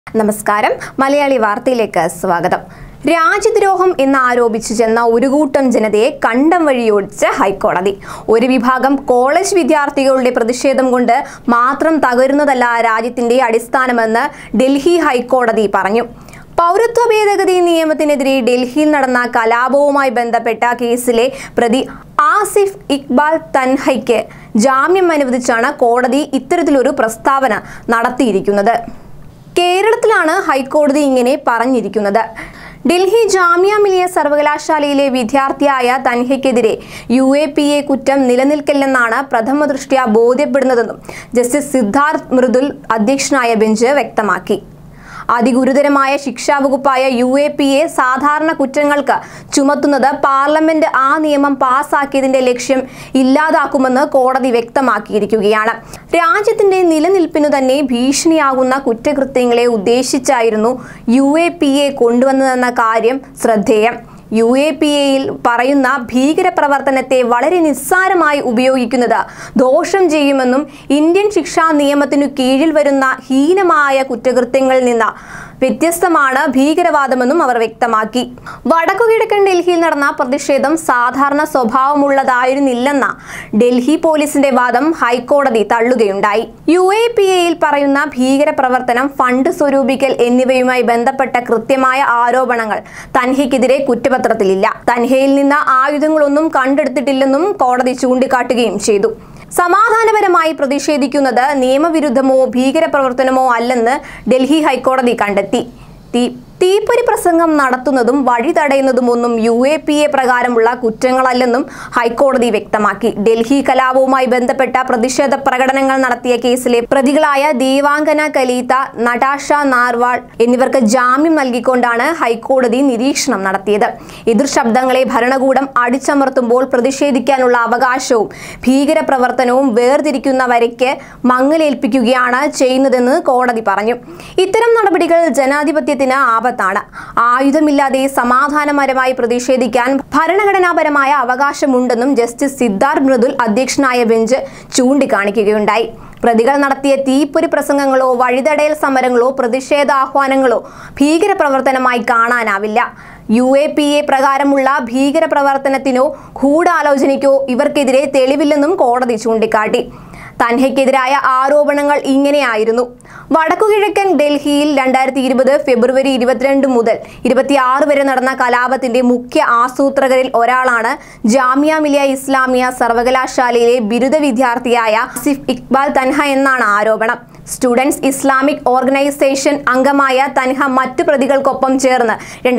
നമസ്കാരം മലയാളി വാർത്തയിലേക്ക് സ്വാഗതം. രാജ്യദ്രോഹം എന്ന് ആരോപിച്ചു ചെന്ന ഒരു കൂട്ടം ജനതയെ കണ്ടം വഴിയോടിച്ച് ഹൈക്കോടതി. ഒരു വിഭാഗം കോളേജ് വിദ്യാർത്ഥികളുടെ പ്രതിഷേധം കൊണ്ട് മാത്രം തകരുന്നതല്ല രാജ്യത്തിന്റെ അടിസ്ഥാനമെന്ന് ഡൽഹി ഹൈക്കോടതി പറഞ്ഞു. പൗരത്വ ഭേദഗതി നിയമത്തിനെതിരെ ഡൽഹിയിൽ നടന്ന കലാപവുമായി ബന്ധപ്പെട്ട കേസിലെ പ്രതി ആസിഫ് ഇക്ബാൽ തൻഹയ്ക്ക് ജാമ്യം അനുവദിച്ചാണ് കോടതി ഇത്തരത്തിലൊരു പ്രസ്താവന നടത്തിയിരിക്കുന്നത്. കേരളത്തിലാണ് ഹൈക്കോടതി ഇങ്ങനെ പറഞ്ഞിരിക്കുന്നത്. ഡൽഹി ജാമിയ മിലിയ സർവകലാശാലയിലെ വിദ്യാർത്ഥിയായ തൻഹയ്ക്കെതിരെ UAPA കുറ്റം നിലനിൽക്കില്ലെന്നാണ് പ്രഥമ ദൃഷ്ട്യാ ബോധ്യപ്പെടുന്നതെന്നും ജസ്റ്റിസ് സിദ്ധാർത്ഥ് മൃദുൽ അധ്യക്ഷനായ ബെഞ്ച് വ്യക്തമാക്കി. അതിഗുരുതരമായ ശിക്ഷാവകുപ്പായ UAPA സാധാരണ കുറ്റങ്ങൾക്ക് ചുമത്തുന്നത് പാർലമെന്റ് ആ നിയമം പാസാക്കിയതിന്റെ ലക്ഷ്യം ഇല്ലാതാക്കുമെന്ന് കോടതി വ്യക്തമാക്കിയിരിക്കുകയാണ്. രാജ്യത്തിന്റെ നിലനിൽപ്പിനു തന്നെ ഭീഷണിയാകുന്ന കുറ്റകൃത്യങ്ങളെ ഉദ്ദേശിച്ചായിരുന്നു UAPA കൊണ്ടുവന്നതെന്ന കാര്യം ശ്രദ്ധേയം. UAPAയിൽ പറയുന്ന ഭീകരപ്രവർത്തനത്തെ വളരെ നിസ്സാരമായി ഉപയോഗിക്കുന്നത് ദോഷം ചെയ്യുമെന്നും ഇന്ത്യൻ ശിക്ഷാ നിയമത്തിനു കീഴിൽ വരുന്ന ഹീനമായ കുറ്റകൃത്യങ്ങളിൽ നിന്ന് വ്യത്യസ്തമാണ് ഭീകരവാദമെന്നും അവർ വ്യക്തമാക്കി. വടക്കുകിഴക്കൻ ഡൽഹിയിൽ നടന്ന പ്രതിഷേധം സാധാരണ സ്വഭാവമുള്ളതായിരുന്നില്ലെന്ന ഡൽഹി പോലീസിന്റെ വാദം ഹൈക്കോടതി തള്ളുകയുണ്ടായി. UAPAയിൽ പറയുന്ന ഭീകരപ്രവർത്തനം, ഫണ്ട് സ്വരൂപിക്കൽ എന്നിവയുമായി ബന്ധപ്പെട്ട കൃത്യമായ ആരോപണങ്ങൾ തൻഹയ്ക്കെതിരെ കുറ്റപത്രത്തിലില്ല. തൻഹയിൽ നിന്ന് ആയുധങ്ങളൊന്നും കണ്ടെടുത്തിട്ടില്ലെന്നും കോടതി ചൂണ്ടിക്കാട്ടുകയും ചെയ്തു. സമാധാനപരമായി പ്രതിഷേധിക്കുന്നത് നിയമവിരുദ്ധമോ ഭീകരപ്രവർത്തനമോ അല്ലെന്ന് ഡൽഹി ഹൈക്കോടതി കണ്ടെത്തി. തീപ്പൊരി പ്രസംഗം നടത്തുന്നതും വഴി തടയുന്നതുമൊന്നും UAPA പ്രകാരമുള്ള കുറ്റങ്ങളല്ലെന്നും ഹൈക്കോടതി വ്യക്തമാക്കി. ഡൽഹി കലാപവുമായി ബന്ധപ്പെട്ട പ്രതിഷേധ പ്രകടനങ്ങൾ നടത്തിയ കേസിലെ പ്രതികളായ ദേവാംഗന കലീത്ത, നടാഷ നാർവാൾ എന്നിവർക്ക് ജാമ്യം നൽകിക്കൊണ്ടാണ് ഹൈക്കോടതി നിരീക്ഷണം നടത്തിയത്. എതിർ ശബ്ദങ്ങളെ ഭരണകൂടം അടിച്ചമർത്തുമ്പോൾ പ്രതിഷേധിക്കാനുള്ള അവകാശവും ഭീകരപ്രവർത്തനവും വേർതിരിക്കുന്ന വരയ്ക്ക് മങ്ങലേൽപ്പിക്കുകയാണ് ചെയ്യുന്നതെന്ന് കോടതി പറഞ്ഞു. ഇത്തരം നടപടികൾ ജനാധിപത്യത്തിന് ആപത്താണ്. ആയുധമില്ലാതെ സമാധാനപരമായി പ്രതിഷേധിക്കാൻ ഭരണഘടനാപരമായ അവകാശമുണ്ടെന്നും ജസ്റ്റിസ് സിദ്ധാർത്ഥ് മൃദുൽ അധ്യക്ഷനായ ബെഞ്ച് ചൂണ്ടിക്കാണിക്കുകയുണ്ടായി. പ്രതികൾ നടത്തിയ തീപ്പൊരി പ്രസംഗങ്ങളോ വഴിതടയൽ സമരങ്ങളോ പ്രതിഷേധാഹ്വാനങ്ങളോ ഭീകരപ്രവർത്തനമായി കാണാനാവില്ല. UAPA പ്രകാരമുള്ള ഭീകരപ്രവർത്തനത്തിനോ ഗൂഢാലോചനയ്ക്കോ ഇവർക്കെതിരെ തെളിവില്ലെന്നും കോടതി ചൂണ്ടിക്കാട്ടി. തൻഹയ്ക്കെതിരായ ആരോപണങ്ങൾ ഇങ്ങനെയായിരുന്നു. വടക്കുകിഴക്കൻ ഡൽഹിയിൽ 2020 ഫെബ്രുവരി 22 മുതൽ 26 വരെ നടന്ന കലാപത്തിന്റെ മുഖ്യ ആസൂത്രകരിൽ ഒരാളാണ് ജാമിയ മിലിയ ഇസ്ലാമിയ സർവകലാശാലയിലെ ബിരുദ വിദ്യാർത്ഥിയായ ആസിഫ് ഇക്ബാൽ തൻഹ എന്നാണ് ആരോപണം. സ്റ്റുഡൻസ് ഇസ്ലാമിക് ഓർഗനൈസേഷൻ അംഗമായ തൻഹ മറ്റു പ്രതികൾക്കൊപ്പം ചേർന്ന്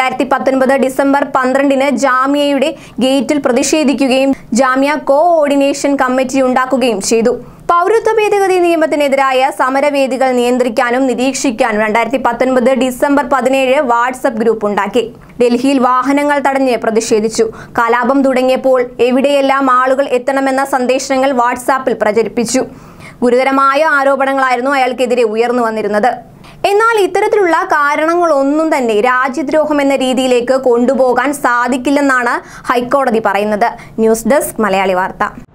2019 ഡിസംബർ 12 ജാമിയയുടെ ഗേറ്റിൽ പ്രതിഷേധിക്കുകയും ജാമിയ കോഓർഡിനേഷൻ കമ്മിറ്റി ഉണ്ടാക്കുകയും ചെയ്തു. പൗരത്വ ഭേദഗതി നിയമത്തിനെതിരായ സമരവേദികൾ നിയന്ത്രിക്കാനും നിരീക്ഷിക്കാനും 2019 ഡിസംബർ 17 വാട്സ്ആപ്പ് ഗ്രൂപ്പ് ഉണ്ടാക്കി. ഡൽഹിയിൽ വാഹനങ്ങൾ തടഞ്ഞ് പ്രതിഷേധിച്ചു. കലാപം തുടങ്ങിയപ്പോൾ എവിടെയെല്ലാം ആളുകൾ എത്തണമെന്ന സന്ദേശങ്ങൾ വാട്സാപ്പിൽ പ്രചരിപ്പിച്ചു. ഗുരുതരമായ ആരോപണങ്ങളായിരുന്നു അയാൾക്കെതിരെ ഉയർന്നു വന്നിരുന്നത്. എന്നാൽ ഇത്തരത്തിലുള്ള കാരണങ്ങളൊന്നും തന്നെ രാജ്യദ്രോഹം എന്ന രീതിയിലേക്ക് കൊണ്ടുപോകാൻ സാധിക്കില്ലെന്നാണ് ഹൈക്കോടതി പറയുന്നത്. ന്യൂസ് ഡെസ്ക് മലയാളി വാർത്ത.